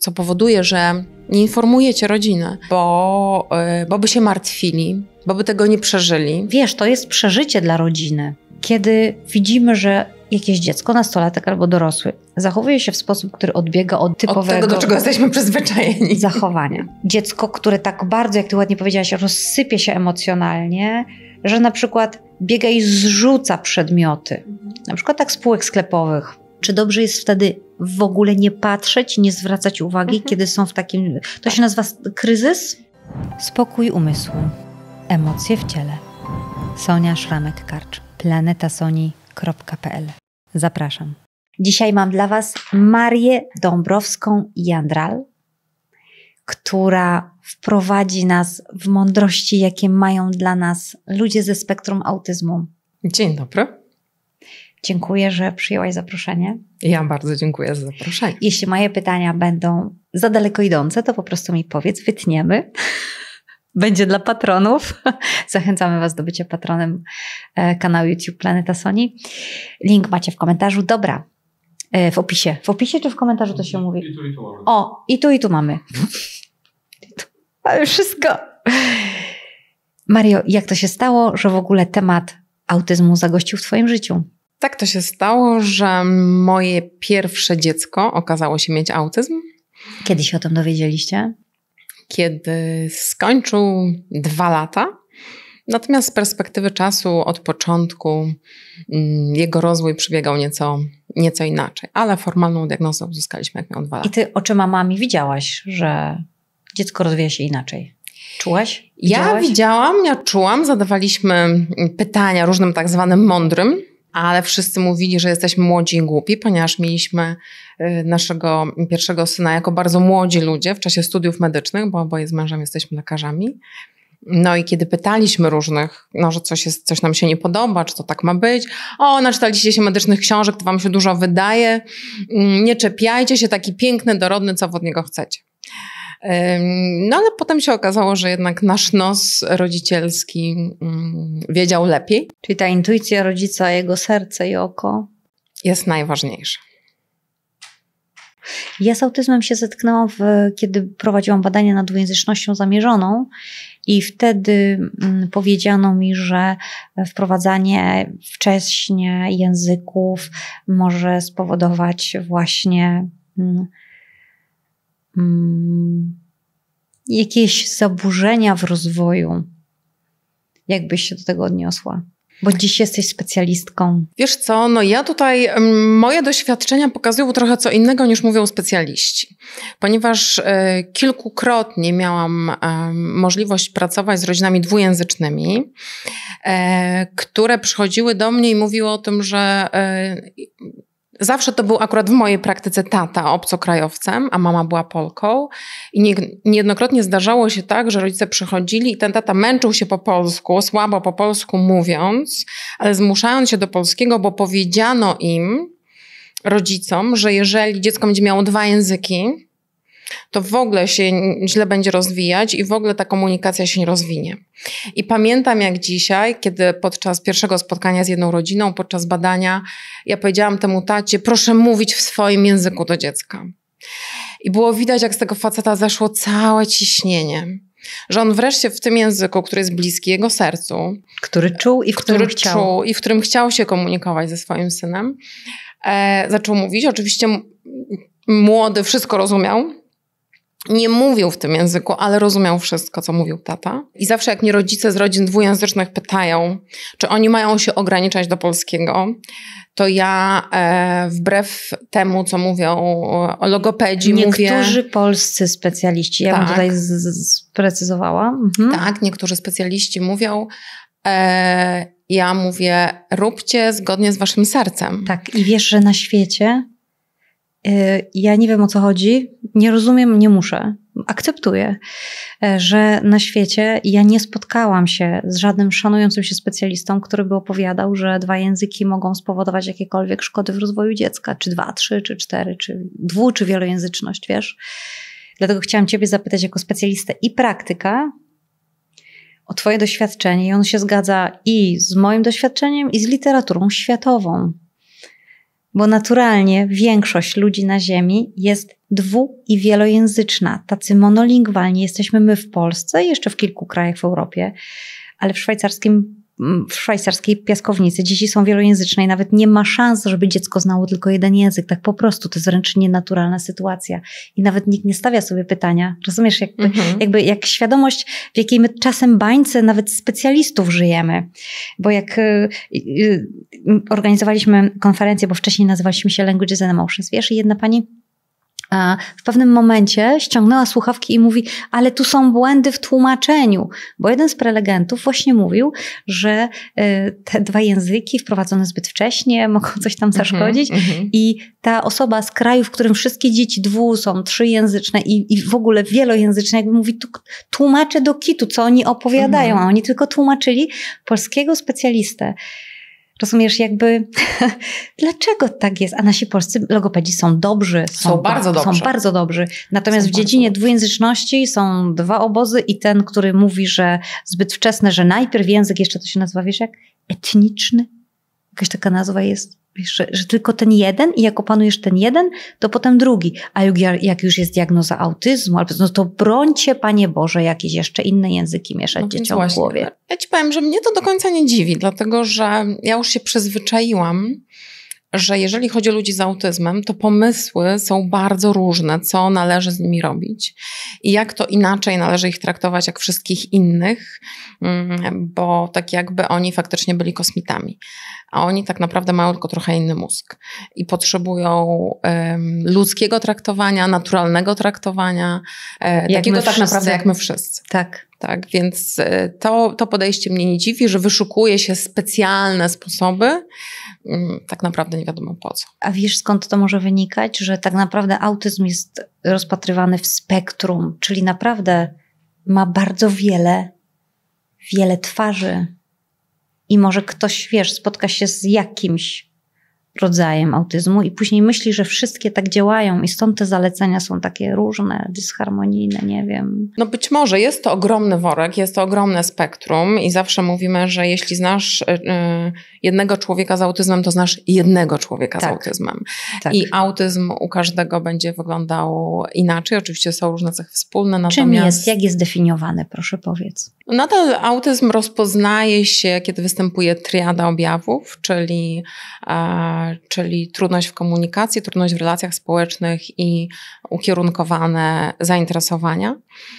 co powoduje, że nie informujecie rodziny, bo by się martwili, bo by tego nie przeżyli. Wiesz, to jest przeżycie dla rodziny. Kiedy widzimy, że jakieś dziecko, nastolatek albo dorosły zachowuje się w sposób, który odbiega od typowego... Od tego, do czego jesteśmy przyzwyczajeni. Zachowania. Dziecko, które tak bardzo, jak ty ładnie powiedziałaś, rozsypie się emocjonalnie, że na przykład biega i zrzuca przedmioty. Na przykład tak z półek sklepowych. Czy dobrze jest wtedy w ogóle nie patrzeć, nie zwracać uwagi, kiedy są w takim... To się nazywa kryzys? Spokój umysłu. Emocje w ciele. Sonia Szramek-Karcz. planetasoni.pl. Zapraszam. Dzisiaj mam dla Was Marię Dąbrowską-Jandral, która wprowadzi nas w mądrości, jakie mają dla nas ludzie ze spektrum autyzmu. Dzień dobry. Dziękuję, że przyjęłaś zaproszenie. Ja bardzo dziękuję za zaproszenie. Jeśli moje pytania będą za daleko idące, to po prostu mi powiedz, wytniemy. Będzie dla patronów. Zachęcamy Was do bycia patronem kanału YouTube Planeta Soni. Link macie w komentarzu. Dobra, w opisie. W opisie czy w komentarzu to się mówi? I tu mamy. O, i tu mamy. Ale wszystko. Mario, jak to się stało, że w ogóle temat autyzmu zagościł w Twoim życiu? Tak to się stało, że moje pierwsze dziecko okazało się mieć autyzm. Kiedy się o tym dowiedzieliście? Kiedy skończył 2 lata. Natomiast z perspektywy czasu od początku jego rozwój przebiegał nieco inaczej. Ale formalną diagnozę uzyskaliśmy, jak miał 2 lata. I ty oczyma mami widziałaś, że dziecko rozwija się inaczej? Czułaś? Ja widziałam, ja czułam. Zadawaliśmy pytania różnym tak zwanym mądrym, ale wszyscy mówili, że jesteśmy młodzi i głupi, ponieważ mieliśmy naszego pierwszego syna jako bardzo młodzi ludzie w czasie studiów medycznych, bo oboje z mężem jesteśmy lekarzami. No i kiedy pytaliśmy różnych, że coś nam się nie podoba, czy to tak ma być, naczytaliście się medycznych książek, to wam się dużo wydaje, nie czepiajcie się, taki piękny, dorodny, co od niego chcecie. No ale potem się okazało, że jednak nasz nos rodzicielski wiedział lepiej. Czyli ta intuicja rodzica, jego serce i oko jest najważniejsza. Ja z autyzmem się zetknęłam, kiedy prowadziłam badania nad dwujęzycznością zamierzoną i wtedy powiedziano mi, że wprowadzanie wcześnie języków może spowodować właśnie jakieś zaburzenia w rozwoju. Jak byś się do tego odniosła? Bo dziś jesteś specjalistką. Wiesz co, ja tutaj, moje doświadczenia pokazują trochę co innego niż mówią specjaliści. Ponieważ kilkukrotnie miałam możliwość pracować z rodzinami dwujęzycznymi, które przychodziły do mnie i mówiły o tym, że zawsze to był akurat w mojej praktyce tata obcokrajowcem, a mama była Polką. I niejednokrotnie zdarzało się tak, że rodzice przychodzili i ten tata męczył się po polsku, słabo po polsku mówiąc, ale zmuszając się do polskiego, bo powiedziano im, rodzicom, że jeżeli dziecko będzie miało 2 języki, to w ogóle się źle będzie rozwijać i w ogóle ta komunikacja się nie rozwinie. I pamiętam jak dzisiaj, kiedy podczas pierwszego spotkania z jedną rodziną, podczas badania, ja powiedziałam temu tacie, proszę mówić w swoim języku do dziecka. I było widać, jak z tego faceta zeszło całe ciśnienie. Że on wreszcie w tym języku, który jest bliski jego sercu, który czuł i w którym chciał. Czuł i w którym chciał się komunikować ze swoim synem, zaczął mówić. Oczywiście młody wszystko rozumiał. Nie mówił w tym języku, ale rozumiał wszystko, co mówił tata. I zawsze jak mnie rodzice z rodzin dwujęzycznych pytają, czy oni mają się ograniczać do polskiego, to ja wbrew temu, co mówią o logopedii, Niektórzy polscy specjaliści, ja bym tutaj sprecyzowała. Tak, niektórzy specjaliści mówią, ja mówię, róbcie zgodnie z waszym sercem. Tak, i wiesz, że na świecie ja nie wiem, o co chodzi, nie rozumiem, nie muszę, akceptuję, że na świecie ja nie spotkałam się z żadnym szanującym się specjalistą, który by opowiadał, że 2 języki mogą spowodować jakiekolwiek szkody w rozwoju dziecka, czy 2, 3, czy 4, czy czy wielojęzyczność, wiesz. Dlatego chciałam ciebie zapytać jako specjalistę i praktyka o twoje doświadczenie i ono się zgadza i z moim doświadczeniem, i z literaturą światową. Bo naturalnie większość ludzi na Ziemi jest i wielojęzyczna. Tacy monolingwalni jesteśmy my w Polsce i jeszcze w kilku krajach w Europie, ale w szwajcarskiej piaskownicy dzieci są wielojęzyczne i nawet nie ma szans, żeby dziecko znało tylko jeden język. Tak po prostu, to jest wręcz nienaturalna sytuacja. I nawet nikt nie stawia sobie pytania. Rozumiesz, jak świadomość, w jakiej my czasem bańce nawet specjalistów żyjemy. Bo jak organizowaliśmy konferencję, bo wcześniej nazywaliśmy się Languages and Emotions, wiesz, i jedna pani w pewnym momencie ściągnęła słuchawki i mówi, ale tu są błędy w tłumaczeniu, bo jeden z prelegentów właśnie mówił, że te dwa języki wprowadzone zbyt wcześnie mogą coś tam zaszkodzić i ta osoba z kraju, w którym wszystkie dzieci są trzyjęzyczne i w ogóle wielojęzyczne, jakby mówi, tu tłumaczę do kitu, co oni opowiadają, a oni tylko tłumaczyli polskiego specjalistę. Rozumiesz, jakby dlaczego tak jest? A nasi polscy logopedzi są dobrzy. Są bardzo dobrzy. Natomiast w dziedzinie dwujęzyczności są dwa obozy i ten, który mówi, że zbyt wczesne, że najpierw język, jeszcze to się nazywa, wiesz jak? Etniczny. Jakaś taka nazwa jest. Wiesz, że tylko ten jeden i jak opanujesz ten jeden, to potem drugi. A jak już jest diagnoza autyzmu, no to brońcie, Panie Boże, jakieś jeszcze inne języki mieszać dzieciom w głowie. Ja ci powiem, że mnie to do końca nie dziwi, dlatego że ja już się przyzwyczaiłam, że jeżeli chodzi o ludzi z autyzmem, to pomysły są bardzo różne, co należy z nimi robić i jak to inaczej należy ich traktować jak wszystkich innych, bo tak jakby oni faktycznie byli kosmitami, a oni tak naprawdę mają tylko trochę inny mózg i potrzebują ludzkiego traktowania, naturalnego traktowania, takiego tak naprawdę jak my wszyscy. Tak, więc to podejście mnie nie dziwi, że wyszukuje się specjalne sposoby, tak naprawdę nie wiadomo po co. A wiesz, skąd to może wynikać? Że tak naprawdę autyzm jest rozpatrywany w spektrum, czyli naprawdę ma bardzo wiele twarzy i może ktoś, wiesz, spotka się z jakimś rodzajem autyzmu i później myśli, że wszystkie tak działają i stąd te zalecenia są takie różne, dysharmonijne, nie wiem. No być może jest to ogromny worek, jest to ogromne spektrum i zawsze mówimy, że jeśli znasz jednego człowieka z autyzmem, to znasz jednego człowieka z autyzmem. Tak. I autyzm u każdego będzie wyglądał inaczej. Oczywiście są różne cechy wspólne. Natomiast... Czym jest? Jak jest definiowany? Proszę powiedz. Nadal autyzm rozpoznaje się, kiedy występuje triada objawów, czyli trudność w komunikacji, trudność w relacjach społecznych i ukierunkowane zainteresowania.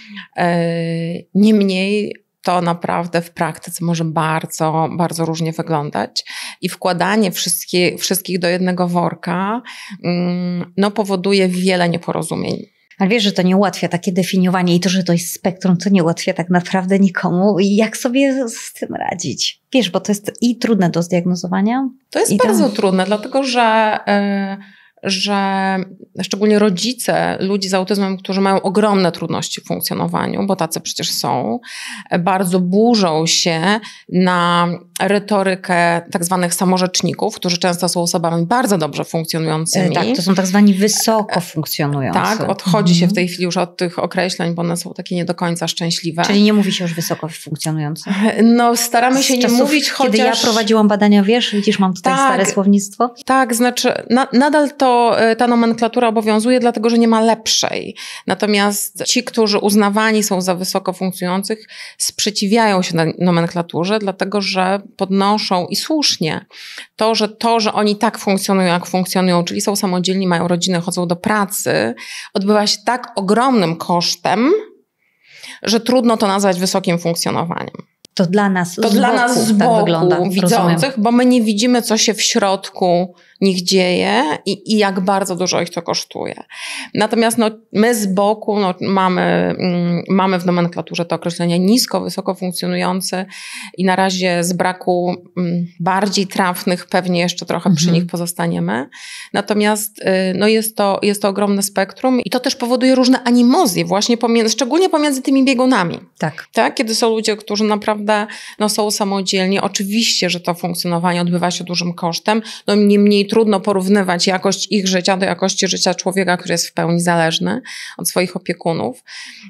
Niemniej to naprawdę w praktyce może bardzo, bardzo różnie wyglądać i wkładanie wszystkich do jednego worka powoduje wiele nieporozumień. Ale wiesz, że to nie ułatwia takie definiowanie i to, że to jest spektrum, to nie ułatwia tak naprawdę nikomu. I jak sobie z tym radzić? Wiesz, bo to jest i trudne do zdiagnozowania. To jest bardzo trudne, dlatego że szczególnie rodzice ludzi z autyzmem, którzy mają ogromne trudności w funkcjonowaniu, bo tacy przecież są, bardzo burzą się na retorykę tak zwanych samorzeczników, którzy często są osobami bardzo dobrze funkcjonującymi. Tak, to są tak zwani wysoko funkcjonujący. Tak, odchodzi się w tej chwili już od tych określeń, bo one są takie nie do końca szczęśliwe. Czyli nie mówi się już wysoko funkcjonujący? No staramy się nie mówić, chociaż... Kiedy ja prowadziłam badania, widzisz, mam tutaj stare słownictwo. Tak, znaczy nadal ta nomenklatura obowiązuje, dlatego że nie ma lepszej. Natomiast ci, którzy uznawani są za wysoko funkcjonujących, sprzeciwiają się nomenklaturze, dlatego że podnoszą i słusznie to, że oni tak funkcjonują, jak funkcjonują, czyli są samodzielni, mają rodziny, chodzą do pracy, odbywa się tak ogromnym kosztem, że trudno to nazwać wysokim funkcjonowaniem. To dla nas z boku tak wygląda, widzących, rozumiem. Bo my nie widzimy, co się w środku nich dzieje i jak bardzo dużo ich to kosztuje. Natomiast my z boku mamy w nomenklaturze to określenie nisko, wysoko funkcjonujący i na razie z braku bardziej trafnych pewnie jeszcze trochę przy nich pozostaniemy. Natomiast jest to ogromne spektrum i to też powoduje różne animozje właśnie szczególnie pomiędzy tymi biegunami. Tak? Kiedy są ludzie, którzy naprawdę są samodzielni. Oczywiście, że to funkcjonowanie odbywa się dużym kosztem. Niemniej trudno porównywać jakość ich życia do jakości życia człowieka, który jest w pełni zależny od swoich opiekunów.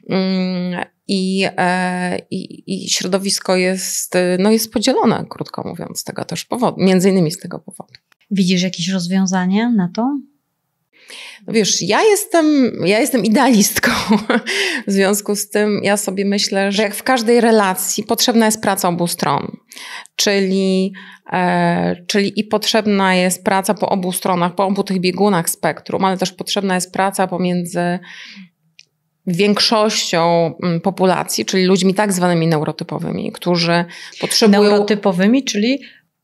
I środowisko jest podzielone, krótko mówiąc, z tego też powodu, między innymi z tego powodu. Widzisz jakieś rozwiązanie na to? No wiesz, ja jestem idealistką. W związku z tym ja sobie myślę, że jak w każdej relacji potrzebna jest praca obu stron. Czyli i potrzebna jest praca po obu stronach, po obu tych biegunach spektrum, ale też potrzebna jest praca pomiędzy większością populacji, czyli ludźmi tak zwanymi neurotypowymi, którzy potrzebują... Neurotypowymi, czyli?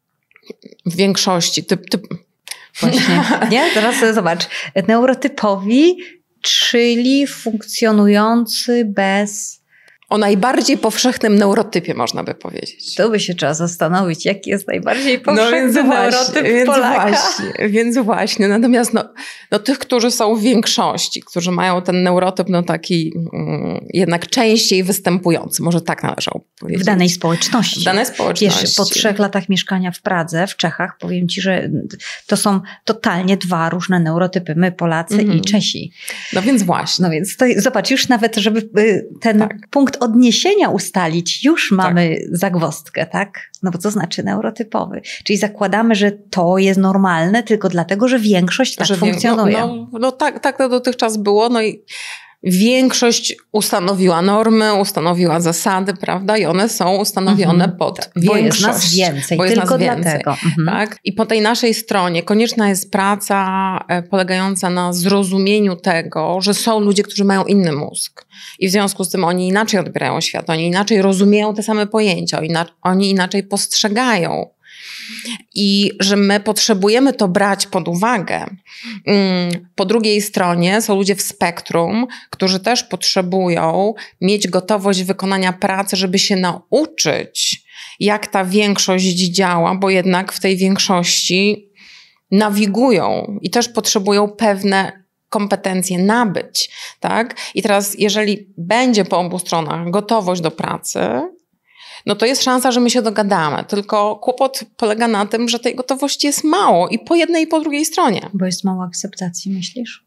W większości. Właśnie, nie? Teraz zobacz. Neurotypowi, czyli funkcjonujący bez... O najbardziej powszechnym neurotypie można by powiedzieć. To by się trzeba zastanowić, jaki jest najbardziej powszechny neurotyp Polaka. Więc właśnie. Natomiast tych, którzy są w większości, którzy mają ten neurotyp taki jednak częściej występujący, może tak należało powiedzieć. W danej społeczności. W danej społeczności. Wiesz, po 3 latach mieszkania w Pradze, w Czechach, powiem ci, że to są totalnie 2 różne neurotypy. My, Polacy i Czesi. No więc właśnie. No więc to, zobacz, już nawet, żeby ten punkt odniesienia ustalić, już mamy zagwozdkę, tak? No bo co znaczy neurotypowy? Czyli zakładamy, że to jest normalne tylko dlatego, że większość tak funkcjonuje. Tak to dotychczas było. No i większość ustanowiła normy, ustanowiła zasady, prawda? I one są ustanowione pod większość. Bo jest nas więcej, tylko dlatego. Tak? I po tej naszej stronie konieczna jest praca polegająca na zrozumieniu tego, że są ludzie, którzy mają inny mózg. I w związku z tym oni inaczej odbierają świat, oni inaczej rozumieją te same pojęcia, oni inaczej postrzegają. I że my potrzebujemy to brać pod uwagę. Po drugiej stronie są ludzie w spektrum, którzy też potrzebują mieć gotowość wykonania pracy, żeby się nauczyć, jak ta większość działa, bo jednak w tej większości nawigują i też potrzebują pewne kompetencje nabyć. Tak? I teraz, jeżeli będzie po obu stronach gotowość do pracy, no to jest szansa, że my się dogadamy. Tylko kłopot polega na tym, że tej gotowości jest mało i po jednej i po drugiej stronie. Bo jest mało akceptacji, myślisz?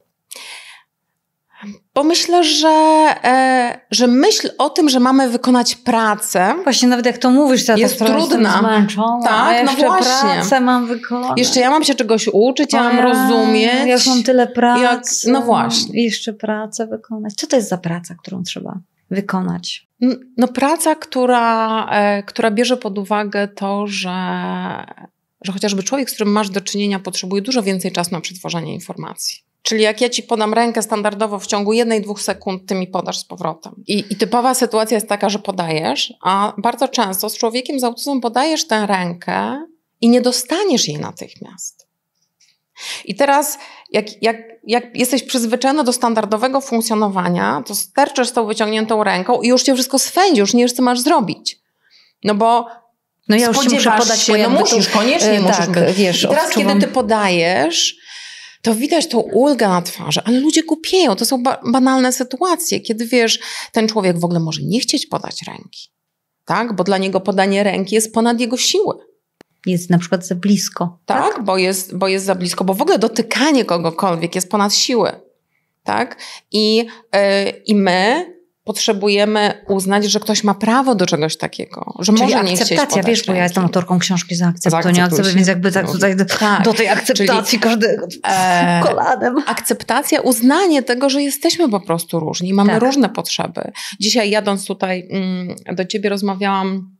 Bo myślę, że myśl o tym, że mamy wykonać pracę... Właśnie nawet jak to mówisz, to jest trudna. Zmęczona, tak, no właśnie. Pracę mam wykonać. Jeszcze ja mam się czegoś uczyć, ja mam rozumieć. Ja już mam tyle pracy. No właśnie. Jeszcze pracę wykonać. Co to jest za praca, którą trzeba wykonać? No praca, która bierze pod uwagę to, że chociażby człowiek, z którym masz do czynienia, potrzebuje dużo więcej czasu na przetworzenie informacji. Czyli jak ja ci podam rękę standardowo w ciągu 1-2 sekund, ty mi podasz z powrotem. I typowa sytuacja jest taka, że podajesz, a bardzo często z człowiekiem z autyzmem podajesz tę rękę i nie dostaniesz jej natychmiast. I teraz jak jesteś przyzwyczajony do standardowego funkcjonowania, to sterczesz z tą wyciągniętą ręką i już cię wszystko swędzi, już nie wiesz, co masz zrobić. No bo ja już ci muszę podać się, musisz, koniecznie musisz. Tak, wiesz, i teraz, kiedy ty podajesz, to widać tą ulgę na twarzy, ale ludzie głupieją. To są banalne sytuacje, kiedy wiesz, ten człowiek w ogóle może nie chcieć podać ręki. Tak? Bo dla niego podanie ręki jest ponad jego siły. Jest na przykład za blisko. Tak? Bo jest za blisko, bo w ogóle dotykanie kogokolwiek jest ponad siły. Tak? I my potrzebujemy uznać, że ktoś ma prawo do czegoś takiego, że czyli może nie chcieć akceptacja, wiesz, bo ja jestem autorką książki Zaakceptuj, więc jakby tak tutaj do tej akceptacji każdego kolanem. Akceptacja, uznanie tego, że jesteśmy po prostu różni, mamy różne potrzeby. Dzisiaj jadąc tutaj do ciebie rozmawiałam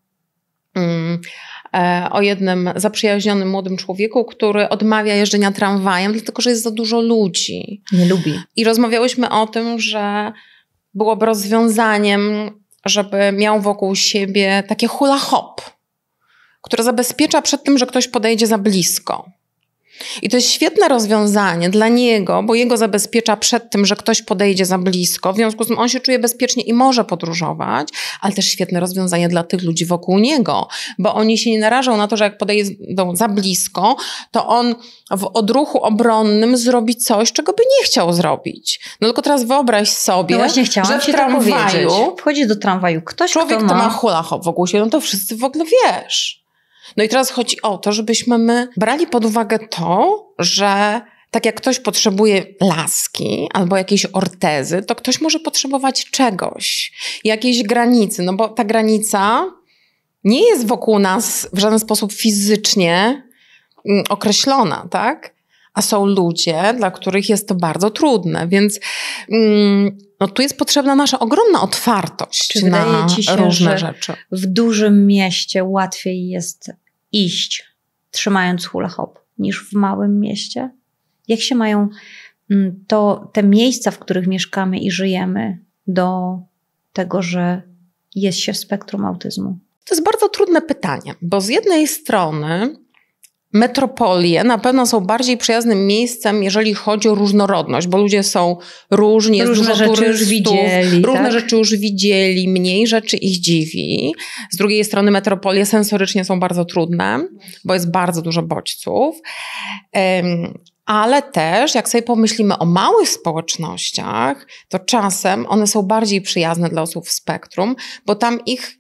o jednym zaprzyjaźnionym młodym człowieku, który odmawia jeżdżenia tramwajem, dlatego że jest za dużo ludzi. Nie lubi. I rozmawiałyśmy o tym, że byłoby rozwiązaniem, żeby miał wokół siebie takie hula hop, które zabezpiecza przed tym, że ktoś podejdzie za blisko. I to jest świetne rozwiązanie dla niego, bo jego zabezpiecza przed tym, że ktoś podejdzie za blisko. W związku z tym on się czuje bezpiecznie i może podróżować, ale też świetne rozwiązanie dla tych ludzi wokół niego, bo oni się nie narażą na to, że jak podejdą za blisko, to on w odruchu obronnym zrobi coś, czego by nie chciał zrobić. No tylko teraz wyobraź sobie, właśnie że w tramwaju wchodzi do tramwaju ktoś, człowiek, kto ma hula hop wokół siebie, no to wszyscy w ogóle wiesz. No i teraz chodzi o to, żebyśmy my brali pod uwagę to, że tak jak ktoś potrzebuje laski albo jakiejś ortezy, to ktoś może potrzebować czegoś, jakiejś granicy, no bo ta granica nie jest wokół nas w żaden sposób fizycznie określona, tak? A są ludzie, dla których jest to bardzo trudne, więc no, tu jest potrzebna nasza ogromna otwartość Czy wydaje ci się, różne że rzeczy. w dużym mieście łatwiej jest iść, trzymając hula hop, niż w małym mieście? Jak się mają te miejsca, w których mieszkamy i żyjemy, do tego, że jest się w spektrum autyzmu? To jest bardzo trudne pytanie, bo z jednej strony metropolie na pewno są bardziej przyjaznym miejscem, jeżeli chodzi o różnorodność, bo ludzie są różni, jest różne dużo rzeczy turystów, już widzieli, różne tak? rzeczy już widzieli, mniej rzeczy ich dziwi. Z drugiej strony metropolie sensorycznie są bardzo trudne, bo jest bardzo dużo bodźców. Ale też, jak sobie pomyślimy o małych społecznościach, to czasem one są bardziej przyjazne dla osób w spektrum, bo tam ich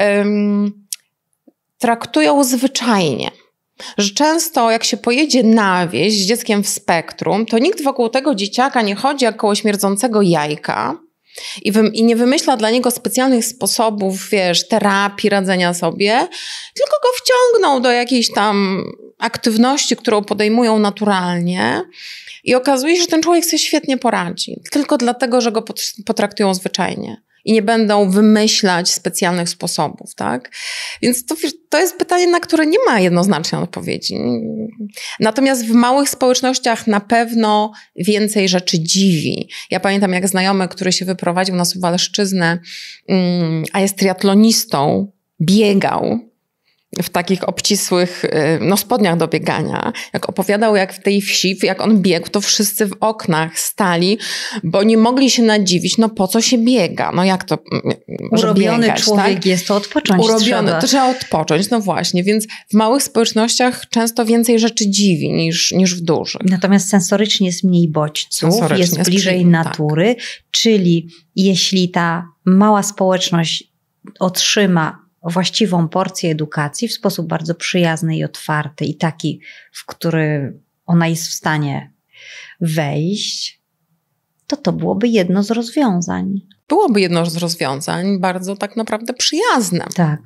traktują zwyczajnie. Że często jak się pojedzie na wieś z dzieckiem w spektrum, to nikt wokół tego dzieciaka nie chodzi jak koło śmierdzącego jajka i nie wymyśla dla niego specjalnych sposobów, terapii, radzenia sobie, tylko go wciągną do jakiejś tam aktywności, którą podejmują naturalnie i okazuje się, że ten człowiek sobie świetnie poradzi. Tylko dlatego, że go potraktują zwyczajnie. I nie będą wymyślać specjalnych sposobów, tak? Więc to jest pytanie, na które nie ma jednoznacznej odpowiedzi. Natomiast w małych społecznościach na pewno więcej rzeczy dziwi. Ja pamiętam, jak znajomy, który się wyprowadził na Suwalszczyznę, a jest triatlonistą, biegał w takich obcisłych spodniach do biegania. Jak opowiadał, jak w tej wsi, jak on biegł, to wszyscy w oknach stali, bo nie mogli się nadziwić, po co się biega? Jak to może urobiony biegać, człowiek tak? jest, to odpocząć trzeba. To trzeba odpocząć, właśnie. Więc w małych społecznościach często więcej rzeczy dziwi niż w dużych. Natomiast sensorycznie jest mniej bodźców, jest bliżej natury, tak. Czyli jeśli ta mała społeczność otrzyma właściwą porcję edukacji w sposób bardzo przyjazny i otwarty i taki, w który ona jest w stanie wejść, to byłoby jedno z rozwiązań. Byłoby jedno z rozwiązań, bardzo tak naprawdę przyjazne. Tak.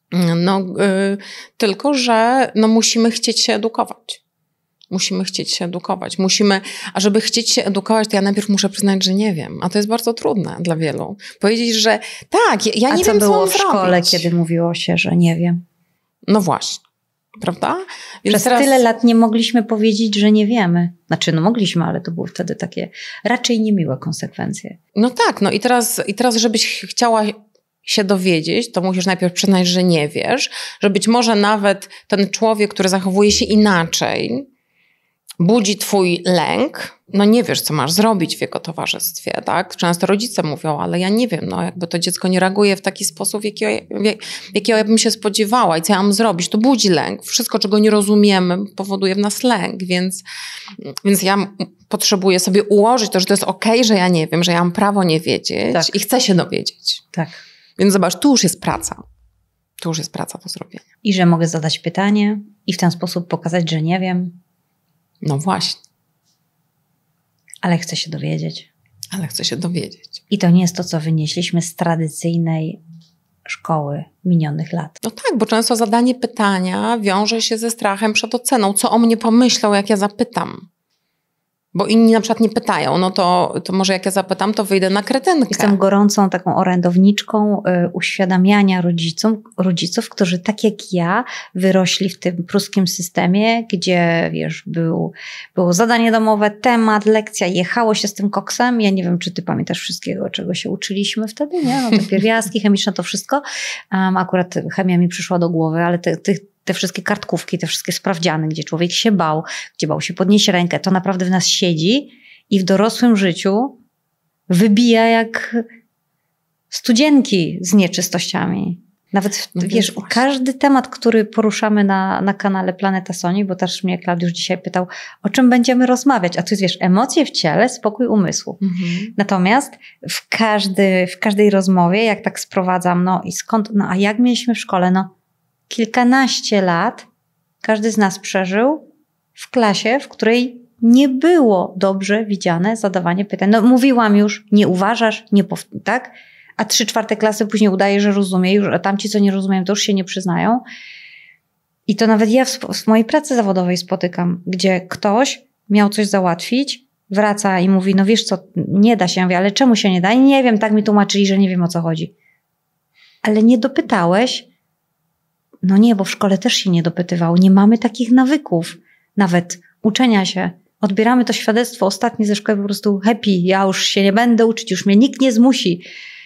Tylko że musimy chcieć się edukować. A żeby chcieć się edukować, to ja najpierw muszę przyznać, że nie wiem. A to jest bardzo trudne dla wielu. Powiedzieć, że tak, ja nie wiem, co mam zrobić. A co było w szkole, kiedy mówiło się, że nie wiem? No właśnie, prawda? Więc przez tyle lat nie mogliśmy powiedzieć, że nie wiemy. Mogliśmy, ale to były wtedy takie raczej niemiłe konsekwencje. No tak, i teraz żebyś chciała się dowiedzieć, to musisz najpierw przyznać, że nie wiesz, że być może nawet ten człowiek, który zachowuje się inaczej, budzi twój lęk, nie wiesz, co masz zrobić w jego towarzystwie, tak? Często rodzice mówią, ale ja nie wiem, jakby to dziecko nie reaguje w taki sposób, jakiego ja bym się spodziewała i co ja mam zrobić, to budzi lęk. Wszystko, czego nie rozumiemy, powoduje w nas lęk, więc ja potrzebuję sobie ułożyć to, że to jest okej, że ja nie wiem, że ja mam prawo nie wiedzieć, tak. I chcę się dowiedzieć. Tak. Więc zobacz, tu już jest praca. Tu już jest praca do zrobienia. I że mogę zadać pytanie i w ten sposób pokazać, że nie wiem. No właśnie. Ale chcę się dowiedzieć. I to nie jest to, co wynieśliśmy z tradycyjnej szkoły minionych lat. No tak, bo często zadanie pytania wiąże się ze strachem przed oceną. Co o mnie pomyślą, jak ja zapytam? Bo inni na przykład nie pytają, to może jak ja zapytam, to wyjdę na kretynkę. Jestem gorącą taką orędowniczką uświadamiania rodziców, którzy tak jak ja wyrośli w tym pruskim systemie, gdzie było zadanie domowe, temat, lekcja, jechało się z tym koksem. Ja nie wiem, czy ty pamiętasz wszystkiego, czego się uczyliśmy wtedy, nie? Te pierwiastki chemiczne, to wszystko. Akurat chemia mi przyszła do głowy, ale te wszystkie kartkówki, te wszystkie sprawdziany, gdzie człowiek się bał, gdzie bał się podnieść rękę, to naprawdę w nas siedzi i w dorosłym życiu wybija jak studzienki z nieczystościami. Nawet każdy temat, który poruszamy na kanale Planeta Soni, bo też mnie Klaudiusz dzisiaj pytał, o czym będziemy rozmawiać, a tu jest, emocje w ciele, spokój umysłu. Mhm. Natomiast w każdej rozmowie, jak tak sprowadzam, i skąd, a jak mieliśmy w szkole, kilkanaście lat każdy z nas przeżył w klasie, w której nie było dobrze widziane zadawanie pytań. Mówiłam już, nie uważasz, tak? A 3/4 klasy później udaje, że rozumie, a tamci, co nie rozumieją, to już się nie przyznają. I to nawet ja w mojej pracy zawodowej spotykam, gdzie ktoś miał coś załatwić, wraca i mówi, no wiesz co, nie da się. Ja mówię, ale czemu się nie da? Nie wiem, tak mi tłumaczyli, że nie wiem, o co chodzi. Ale nie dopytałeś? No nie, bo w szkole też się nie dopytywało. Nie mamy takich nawyków. Nawet uczenia się. Odbieramy to świadectwo ostatnie ze szkoły po prostu happy. Ja już się nie będę uczyć, już mnie nikt nie zmusi.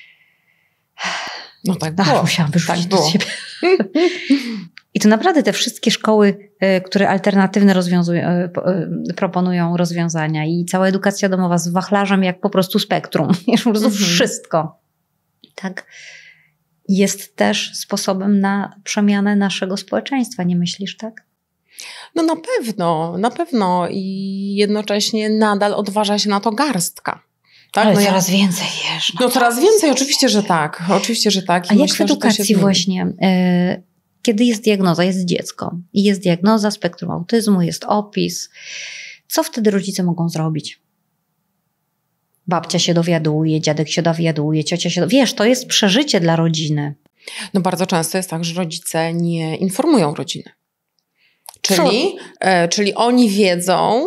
No tak było. Musiałam wyrzucić to z siebie. I to naprawdę te wszystkie szkoły, które alternatywne proponują rozwiązania i cała edukacja domowa z wachlarzem jak po prostu spektrum. Po prostu wszystko. Tak. Jest też sposobem na przemianę naszego społeczeństwa, nie myślisz, tak? No na pewno i jednocześnie nadal odważa się na to garstka. Tak? Ale coraz więcej wiesz. No coraz więcej, oczywiście, że tak. A jak w edukacji właśnie, kiedy jest diagnoza, jest dziecko i jest diagnoza spektrum autyzmu, jest opis, co wtedy rodzice mogą zrobić? Babcia się dowiaduje, dziadek się dowiaduje, ciocia się dowiaduje. Wiesz, to jest przeżycie dla rodziny. No bardzo często jest tak, że rodzice nie informują rodziny. Czyli oni wiedzą.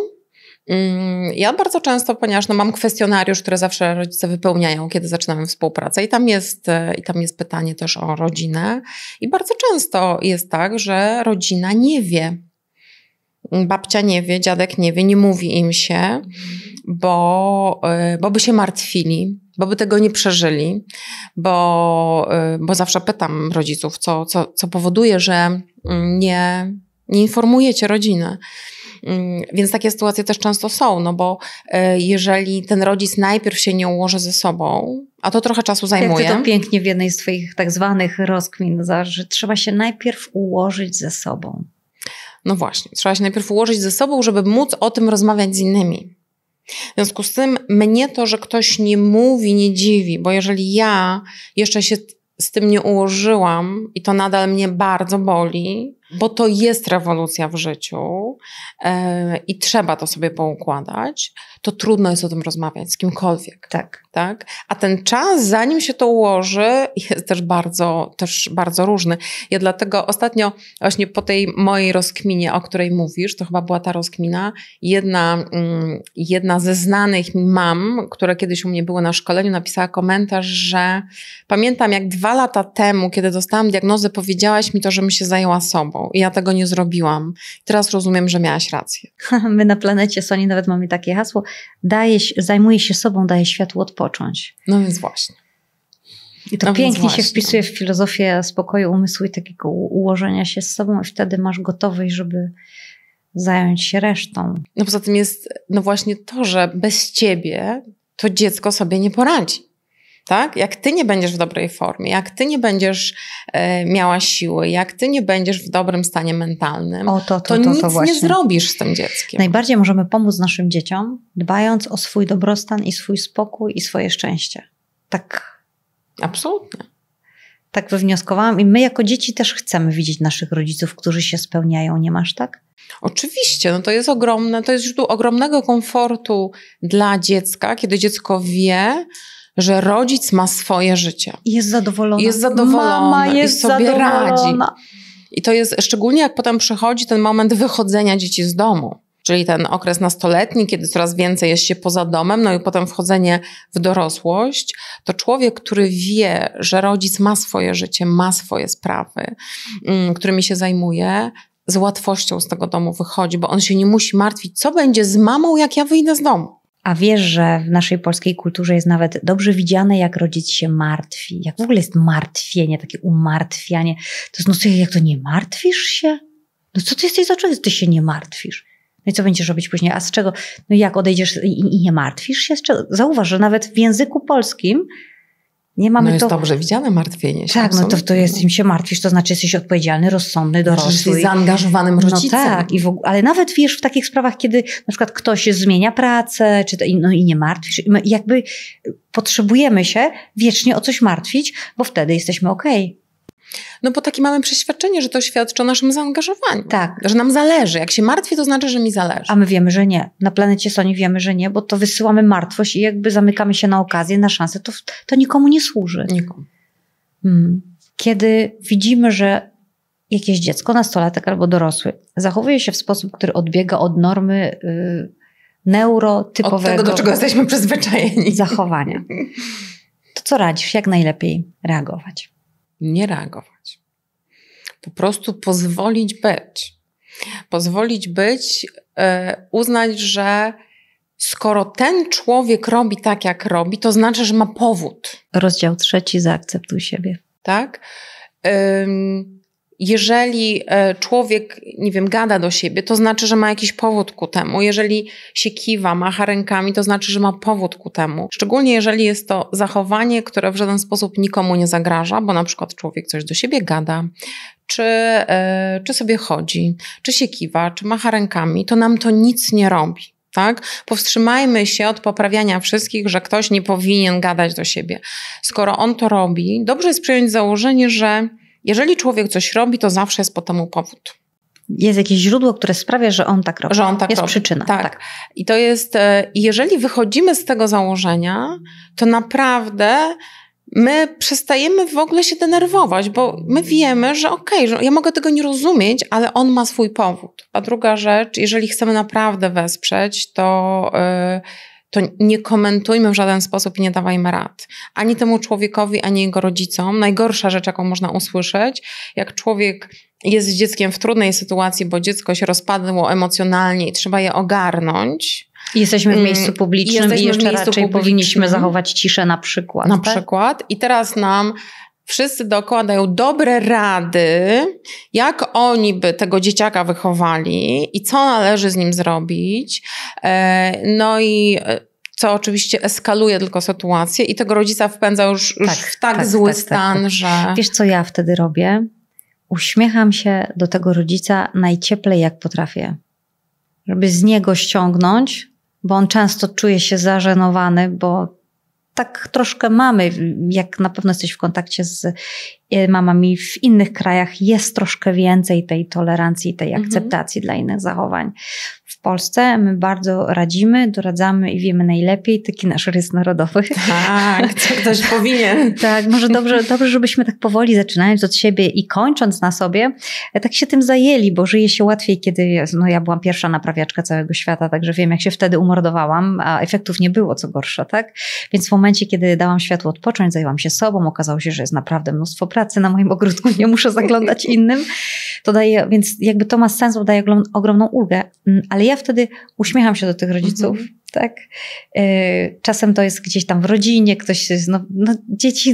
Ja bardzo często, ponieważ mam kwestionariusz, który zawsze rodzice wypełniają, kiedy zaczynamy współpracę i tam jest pytanie też o rodzinę i bardzo często jest tak, że rodzina nie wie. Babcia nie wie, dziadek nie wie, nie mówi im się, bo by się martwili, bo by tego nie przeżyli, bo zawsze pytam rodziców, co powoduje, że nie informujecie rodziny. Więc takie sytuacje też często są, no bo jeżeli ten rodzic najpierw się nie ułoży ze sobą, a to trochę czasu zajmuje. Jak ty to pięknie w jednej z twoich tak zwanych rozkmin, że trzeba się najpierw ułożyć ze sobą. No właśnie, trzeba się najpierw ułożyć ze sobą, żeby móc o tym rozmawiać z innymi. W związku z tym mnie to, że ktoś nie mówi, nie dziwi, bo jeżeli ja jeszcze się z tym nie ułożyłam i to nadal mnie bardzo boli, bo to jest rewolucja w życiu i trzeba to sobie poukładać, to trudno jest o tym rozmawiać z kimkolwiek. Tak? A ten czas, zanim się to ułoży, jest też bardzo różny. Ja dlatego ostatnio właśnie po tej mojej rozkminie, o której mówisz, to chyba była ta rozkmina, jedna ze znanych mam, które kiedyś u mnie były na szkoleniu, napisała komentarz, że pamiętam jak 2 lata temu, kiedy dostałam diagnozę, powiedziałaś mi to, żebym się zajęła sobą i ja tego nie zrobiłam. Teraz rozumiem, że miałaś rację. My na planecie Soni nawet mamy takie hasło, zajmuje się sobą, daje światu odpocząć. No więc właśnie. I to pięknie się wpisuje w filozofię spokoju umysłu i takiego ułożenia się z sobą i wtedy masz gotowość, żeby zająć się resztą. No poza tym jest właśnie to, że bez ciebie to dziecko sobie nie poradzi. Tak? Jak ty nie będziesz w dobrej formie, jak ty nie będziesz miała siły, jak ty nie będziesz w dobrym stanie mentalnym, to nic nie zrobisz z tym dzieckiem. Najbardziej możemy pomóc naszym dzieciom, dbając o swój dobrostan i swój spokój i swoje szczęście. Tak. Absolutnie. Tak wywnioskowałam i my jako dzieci też chcemy widzieć naszych rodziców, którzy się spełniają, nie masz tak? Oczywiście, to jest ogromne, to jest źródło ogromnego komfortu dla dziecka, kiedy dziecko wie, że rodzic ma swoje życie. Jest zadowolona. Mama jest i sobie radzi. I to jest szczególnie jak potem przychodzi ten moment wychodzenia dzieci z domu. Czyli ten okres nastoletni, kiedy coraz więcej jest się poza domem, no i potem wchodzenie w dorosłość, to człowiek, który wie, że rodzic ma swoje życie, ma swoje sprawy, którymi się zajmuje, z łatwością z tego domu wychodzi, bo on się nie musi martwić, co będzie z mamą, jak ja wyjdę z domu. A wiesz, że w naszej polskiej kulturze jest nawet dobrze widziane, jak rodzic się martwi. Jak w ogóle jest martwienie, takie umartwianie. To jest, jak to nie martwisz się? No co ty jesteś za człowiek, ty się nie martwisz? No i co będziesz robić później? A z czego? No jak odejdziesz i nie martwisz się? Z czego? Zauważ, że nawet w języku polskim nie mamy jest dobrze widziane martwienie się. Tak, to jest, im się martwisz, to znaczy jesteś odpowiedzialny, rozsądny, dorosły. Jesteś zaangażowanym rodzicem. No tak, ale nawet wiesz, w takich sprawach, kiedy na przykład ktoś zmienia pracę, i nie martwisz, jakby potrzebujemy się wiecznie o coś martwić, bo wtedy jesteśmy okej. No bo takie mamy przeświadczenie, że to świadczy o naszym zaangażowaniu. Tak. Że nam zależy. Jak się martwi, to znaczy, że mi zależy. A my wiemy, że nie. Na planecie Soni wiemy, że nie, bo to wysyłamy martwość i jakby zamykamy się na okazję, na szansę, to nikomu nie służy. Nikomu. Kiedy widzimy, że jakieś dziecko, nastolatek albo dorosły zachowuje się w sposób, który odbiega od normy neurotypowego od tego, do czego jesteśmy przyzwyczajeni. Zachowania. To co radzisz? Jak najlepiej reagować? Nie reagować. Po prostu pozwolić być. Pozwolić być, uznać, że skoro ten człowiek robi tak, jak robi, to znaczy, że ma powód. Rozdział 3. Zaakceptuj siebie. Tak? Jeżeli człowiek, nie wiem, gada do siebie, to znaczy, że ma jakiś powód ku temu. Jeżeli się kiwa, macha rękami, to znaczy, że ma powód ku temu. Szczególnie jeżeli jest to zachowanie, które w żaden sposób nikomu nie zagraża, bo na przykład człowiek coś do siebie gada, czy sobie chodzi, czy się kiwa, czy macha rękami, to nam to nic nie robi. Tak? Powstrzymajmy się od poprawiania wszystkich, że ktoś nie powinien gadać do siebie. Skoro on to robi, dobrze jest przyjąć założenie, że jeżeli człowiek coś robi, to zawsze jest po temu powód. Jest jakieś źródło, które sprawia, że on tak robi. Że on tak jest robi. Przyczyna. Tak. I to jest, jeżeli wychodzimy z tego założenia, to naprawdę my przestajemy w ogóle się denerwować, bo my wiemy, że że ja mogę tego nie rozumieć, ale on ma swój powód. A druga rzecz, jeżeli chcemy naprawdę wesprzeć, to nie komentujmy w żaden sposób i nie dawajmy rad. Ani temu człowiekowi, ani jego rodzicom. Najgorsza rzecz, jaką można usłyszeć, jak człowiek jest z dzieckiem w trudnej sytuacji, bo dziecko się rozpadło emocjonalnie i trzeba je ogarnąć. Jesteśmy w miejscu publicznym i jeszcze raczej powinniśmy zachować ciszę na przykład. Na przykład. I teraz nam wszyscy dookoła dają dobre rady, jak oni by tego dzieciaka wychowali i co należy z nim zrobić. No i co oczywiście eskaluje tylko sytuację i tego rodzica wpędza już w tak zły stan, że... Wiesz, co ja wtedy robię? Uśmiecham się do tego rodzica najcieplej, jak potrafię. Żeby z niego ściągnąć, bo on często czuje się zażenowany, bo tak troszkę mamy, jak na pewno jesteś w kontakcie z mamami w innych krajach, jest troszkę więcej tej tolerancji, tej akceptacji dla innych zachowań. W Polsce my bardzo radzimy, doradzamy i wiemy najlepiej, taki nasz rys narodowy. Tak, co ktoś powinien. Tak, może dobrze, żebyśmy tak powoli zaczynając od siebie i kończąc na sobie, tak się tym zajęli, bo żyje się łatwiej, kiedy ja byłam pierwsza naprawiaczka całego świata, także wiem, jak się wtedy umordowałam, a efektów nie było, co gorsza, tak? Więc w momencie, kiedy dałam światu odpocząć, zajęłam się sobą, okazało się, że jest naprawdę mnóstwo pracy na moim ogródku, nie muszę zaglądać innym. To daje, więc jakby to ma sens, bo daje ogromną ulgę, ale ja wtedy uśmiecham się do tych rodziców, tak? Czasem to jest gdzieś tam w rodzinie, ktoś jest, dzieci,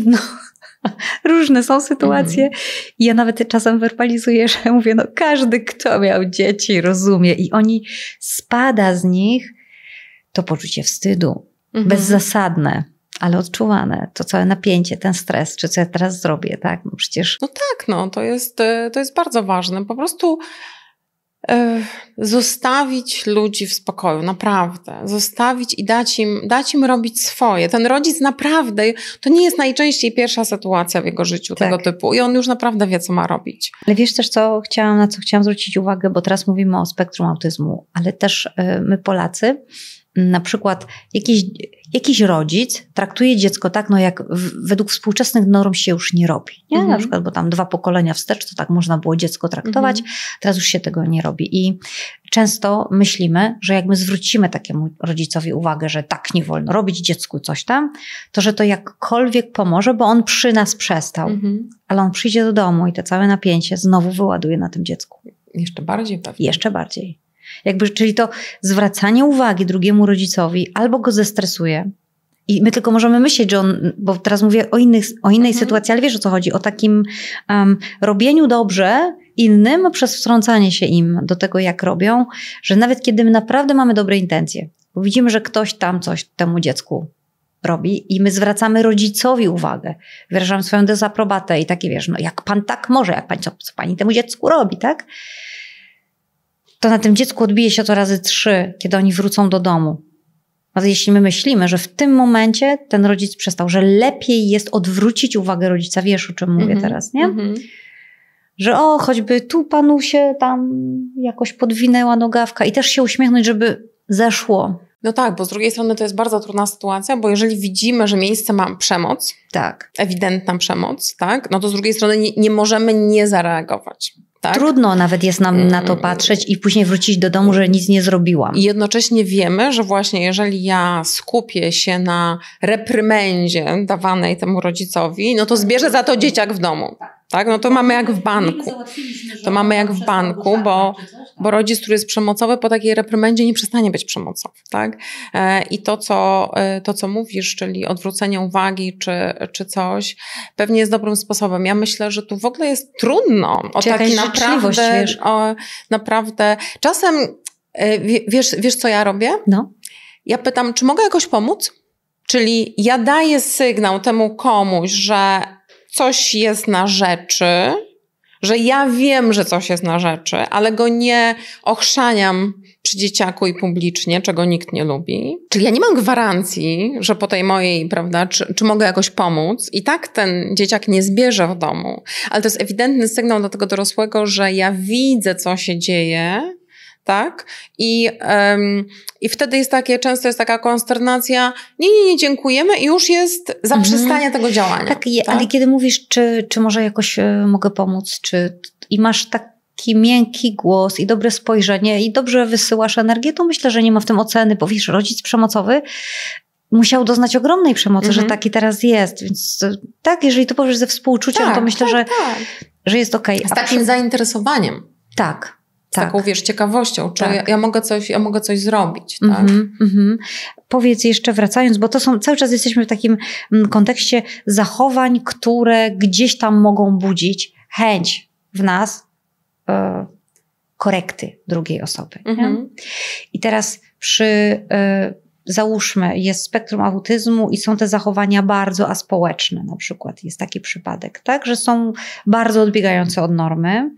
różne są sytuacje i ja nawet czasem werbalizuję, że mówię, każdy, kto miał dzieci, rozumie i spada z nich to poczucie wstydu, bezzasadne, ale odczuwane, to całe napięcie, ten stres, czy co ja teraz zrobię, tak? Przecież... to jest bardzo ważne. Po prostu zostawić ludzi w spokoju, naprawdę. Zostawić i dać im robić swoje. Ten rodzic naprawdę, to nie jest najczęściej pierwsza sytuacja w jego życiu tego typu i on już naprawdę wie, co ma robić. Ale wiesz też, na co chciałam zwrócić uwagę, bo teraz mówimy o spektrum autyzmu, ale też my Polacy, na przykład jakiś rodzic traktuje dziecko tak, jak według współczesnych norm się już nie robi. Nie? Na przykład, bo tam 2 pokolenia wstecz to tak można było dziecko traktować, teraz już się tego nie robi. I często myślimy, że jak my zwrócimy takiemu rodzicowi uwagę, że tak nie wolno robić dziecku coś tam, to że to jakkolwiek pomoże, bo on przy nas przestał. Ale on przyjdzie do domu i to całe napięcie znowu wyładuje na tym dziecku. Jeszcze bardziej pewnie. Jeszcze bardziej. Czyli to zwracanie uwagi drugiemu rodzicowi albo go zestresuje i my tylko możemy myśleć, że on, bo teraz mówię o innej sytuacji, ale wiesz, o co chodzi, o takim robieniu dobrze innym przez wtrącanie się im do tego, jak robią, że nawet kiedy my naprawdę mamy dobre intencje, bo widzimy, że ktoś tam coś temu dziecku robi i my zwracamy rodzicowi uwagę, wyrażamy swoją dezaprobatę i takie, wiesz, jak pan tak może, jak pani, co pani temu dziecku robi, tak? To na tym dziecku odbije się to razy 3, kiedy oni wrócą do domu. Ale jeśli my myślimy, że w tym momencie ten rodzic przestał, że lepiej jest odwrócić uwagę rodzica, wiesz, o czym mówię teraz, nie? Że choćby tu panu się tam jakoś podwinęła nogawka i też się uśmiechnąć, żeby zeszło. No tak, bo z drugiej strony to jest bardzo trudna sytuacja, bo jeżeli widzimy, że miejsce ma przemoc, Tak. ewidentna przemoc, tak, no to z drugiej strony nie możemy nie zareagować. Tak? Trudno nawet jest nam na to patrzeć i później wrócić do domu, że nic nie zrobiłam. I jednocześnie wiemy, że właśnie jeżeli ja skupię się na reprymendzie dawanej temu rodzicowi, no to zbierze za to dzieciak w domu. Tak? No to mamy jak w banku. To mamy jak w banku, bo rodzic, który jest przemocowy, po takiej reprymendzie nie przestanie być przemocowy. Tak? I to, co mówisz, czyli odwrócenie uwagi czy coś, pewnie jest dobrym sposobem. Ja myślę, że tu w ogóle jest trudno o taki naprawdę. Czasem, wiesz co ja robię? No. Ja pytam, czy mogę jakoś pomóc? Czyli ja daję sygnał temu komuś, że coś jest na rzeczy, że ja wiem, że coś jest na rzeczy, ale go nie ochrzaniam przy dzieciaku i publicznie, czego nikt nie lubi. Czyli ja nie mam gwarancji, że po tej mojej, prawda, czy mogę jakoś pomóc. I tak ten dzieciak nie zbierze w domu. Ale to jest ewidentny sygnał dla tego dorosłego, że ja widzę, co się dzieje, tak? I wtedy jest często jest taka konsternacja, nie, dziękujemy i już jest zaprzestanie tego działania. Tak, ale kiedy mówisz, czy może jakoś mogę pomóc, i masz taki miękki głos i dobre spojrzenie i dobrze wysyłasz energię, to myślę, że nie ma w tym oceny, bo wiesz, rodzic przemocowy musiał doznać ogromnej przemocy, że taki teraz jest. Więc tak, jeżeli to powiesz ze współczuciem, to myślę, że jest okej. Z takim zainteresowaniem. Tak. Z taką, wiesz, ciekawością, czy ja mogę coś zrobić. Tak? Powiedz jeszcze, wracając, bo cały czas jesteśmy w takim kontekście zachowań, które gdzieś tam mogą budzić chęć w nas korekty drugiej osoby. I teraz załóżmy, jest spektrum autyzmu i są te zachowania bardzo aspołeczne, na przykład jest taki przypadek, tak, że są bardzo odbiegające od normy.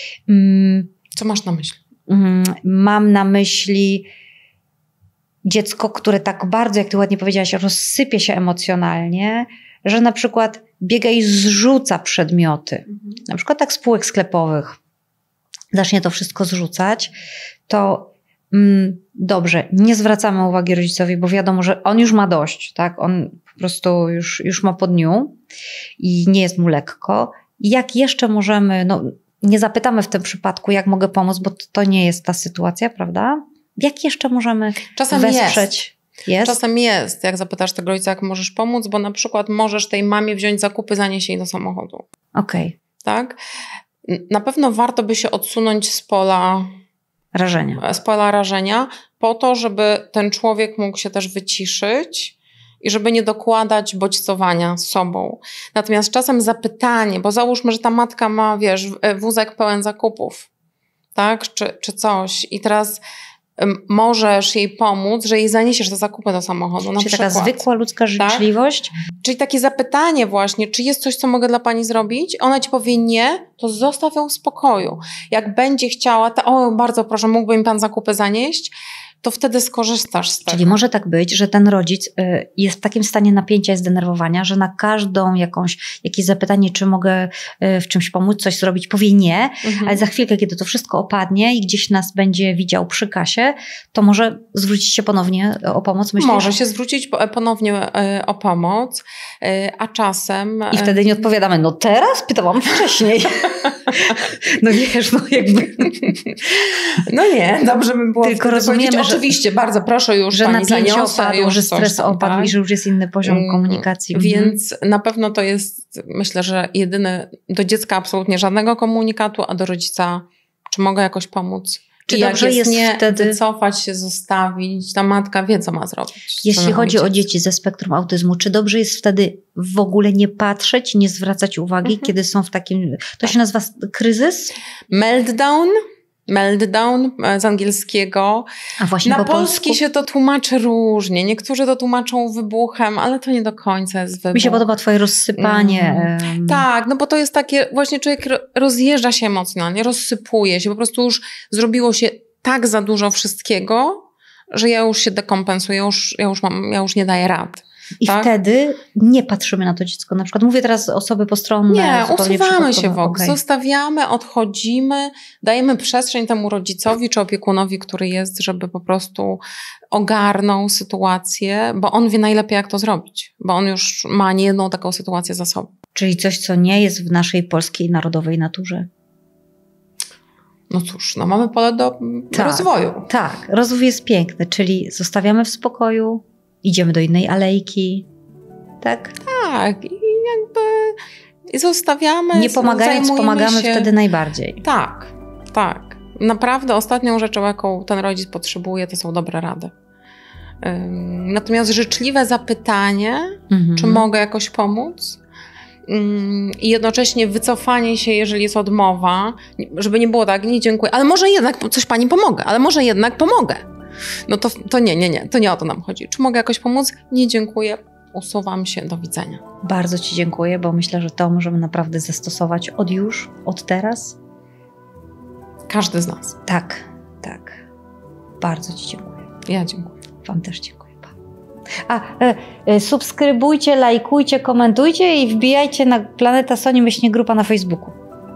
Co masz na myśli? Mam na myśli dziecko, które tak bardzo, jak ty ładnie powiedziałaś, rozsypie się emocjonalnie, że na przykład biega i zrzuca przedmioty. Na przykład tak z półek sklepowych. Zacznie to wszystko zrzucać, to dobrze, nie zwracamy uwagi rodzicowi, bo wiadomo, że on już ma dość, tak? On po prostu już ma po dniu i nie jest mu lekko. Jak jeszcze możemy, nie zapytamy w tym przypadku, jak mogę pomóc, bo to nie jest ta sytuacja, prawda? Jak jeszcze możemy wesprzeć? Jest? Czasem jest, jak zapytasz tego rodzica, jak możesz pomóc, bo na przykład możesz tej mamie wziąć zakupy, zanieść jej do samochodu. Okej. Tak? Na pewno warto by się odsunąć z pola rażenia po to, żeby ten człowiek mógł się też wyciszyć i żeby nie dokładać bodźcowania z sobą. Natomiast czasem zapytanie, bo załóżmy, że ta matka ma, wiesz, wózek pełen zakupów, tak, czy coś i teraz możesz jej pomóc, że jej zaniesiesz te zakupy do samochodu. Czyli taka zwykła ludzka życzliwość? Tak? Czyli takie zapytanie właśnie, czy jest coś, co mogę dla pani zrobić? Ona ci powie nie, to zostaw ją w spokoju. Jak będzie chciała, to bardzo proszę, mógłby mi pan zakupy zanieść? To wtedy skorzystasz z tego. Czyli może tak być, że ten rodzic jest w takim stanie napięcia i zdenerwowania, że na każdą jakieś zapytanie, czy mogę w czymś pomóc, coś zrobić, powie nie, ale za chwilkę, kiedy to wszystko opadnie i gdzieś nas będzie widział przy kasie, to może zwrócić się ponownie o pomoc? Myślisz? Może się zwrócić ponownie o pomoc, a czasem... I wtedy nie odpowiadamy, teraz? Pytałam wcześniej. Wiesz, jakby... nie, dobrze by było. Tylko rozumiemy, oczywiście, bardzo proszę, już że pani napięcie opadło, że stres opadł, tak? I że już jest inny poziom komunikacji. Więc na pewno to jest, myślę, że jedyne, do dziecka absolutnie żadnego komunikatu, a do rodzica, czy mogę jakoś pomóc? Czy dobrze jest nie wtedy wycofać się, zostawić, ta matka wie, co ma zrobić. Jeśli chodzi o dzieci ze spektrum autyzmu, czy dobrze jest wtedy w ogóle nie patrzeć, nie zwracać uwagi, kiedy są w takim, to się nazywa kryzys? Meltdown z angielskiego. A właśnie na po polski się to tłumaczy różnie. Niektórzy to tłumaczą wybuchem, ale to nie do końca jest wybuch. Mi się podoba twoje rozsypanie. Tak, bo to jest takie, właśnie człowiek rozjeżdża się emocjonalnie, rozsypuje się, po prostu już zrobiło się tak za dużo wszystkiego, że ja już się dekompensuję, ja już nie daję rad. I wtedy nie patrzymy na to dziecko. Na przykład mówię teraz osoby postronne. Nie, usuwamy się w ogóle. Zostawiamy, odchodzimy, dajemy przestrzeń temu rodzicowi czy opiekunowi, który jest, żeby po prostu ogarnął sytuację, bo on wie najlepiej, jak to zrobić. Bo on już ma niejedną taką sytuację za sobą. Czyli coś, co nie jest w naszej polskiej narodowej naturze. No cóż, mamy pole do rozwoju. Tak, rozwój jest piękny, czyli zostawiamy w spokoju, idziemy do innej alejki, tak? Tak, i zostawiamy. Nie pomagając, pomagamy wtedy najbardziej. Tak, tak. Naprawdę ostatnią rzeczą, jaką ten rodzic potrzebuje, to są dobre rady. Natomiast życzliwe zapytanie, czy mogę jakoś pomóc, i jednocześnie wycofanie się, jeżeli jest odmowa, żeby nie było tak, nie dziękuję, ale może jednak coś pani pomogę, ale może jednak pomogę. No to nie, to nie o to nam chodzi. Czy mogę jakoś pomóc? Nie dziękuję, usuwam się, do widzenia. Bardzo ci dziękuję, bo myślę, że to możemy naprawdę zastosować od teraz. Każdy z nas. Tak. Bardzo ci dziękuję. Ja dziękuję. Wam też dziękuję. Subskrybujcie, lajkujcie, komentujcie i wbijajcie na Planeta Soni /grupa na Facebooku.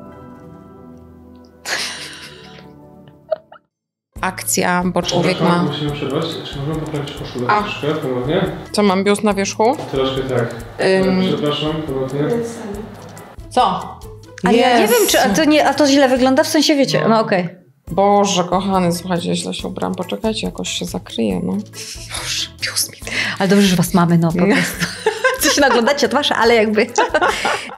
Akcja, bo człowiek ma... Musimy przerwać. Czy możemy poprawić koszulę troszkę, ponownie? Co, mam biust na wierzchu? Troszkę tak. Przepraszam, ponownie. Co? Ale ja nie wiem, a to źle wygląda, w sensie wiecie, no okej. Boże, kochany, słuchajcie, źle się ubrałam. Poczekajcie, jakoś się zakryje, no. Boże, biust mi. Ale dobrze, że was mamy, no po prostu. Coś naglądacie twarz, ale jakby...